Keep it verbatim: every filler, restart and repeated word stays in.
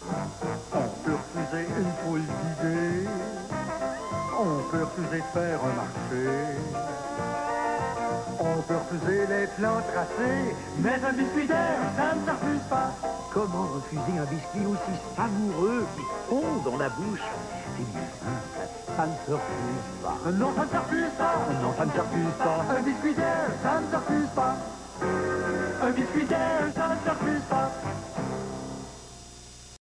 On peut refuser une foule d'idées, on peut refuser de faire un marché, on peut refuser les plans tracés, mais un biscuit d'air, ça ne se refuse pas. Comment refuser un biscuit aussi savoureux qui fond dans la bouche? C'est bien simple, ça ne se refuse pas. Non, ça ne se refuse pas. Non, ça ne se refuse pas. Un biscuit d'air, ça ne se refuse pas. Un biscuit d'air, ça ne se refuse pas.